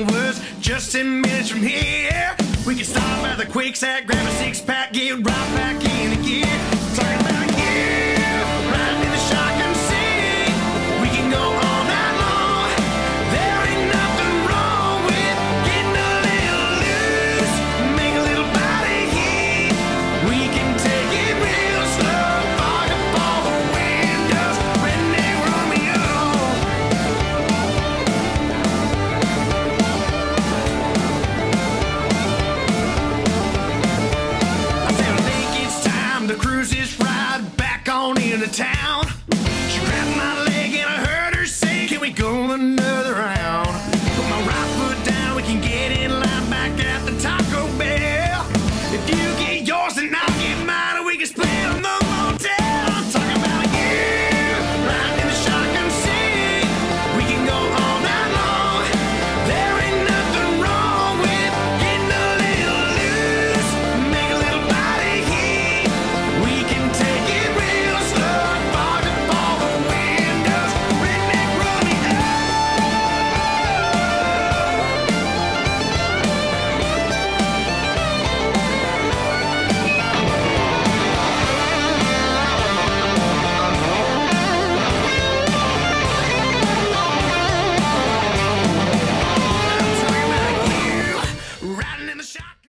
woods, just 10 minutes from here. We can stop at the Kwikset, grab a six-pack, get right back in gear. Talking about you, riding in the shotgun seat. We can go all night long. There ain't nothing wrong with getting a little loose, make a little body heat. We can take it real slow, fog up all the windows, Redneck Romeo. The cruises ride back on into town. She grabbed my leg and I heard her say, can we go another round? Put my right foot down, we can get in line back at the Taco Bell. If you get yours, then I'll get mine, and we can split on the motel. I'm talking about you, riding in the shotgun seat. We can go all night long. There ain't nothing wrong with getting a little loose, make a little body heat. We can take it real slow, fog up all the windows, Redneck Romeo. I'm talking about you, riding in the shotgun.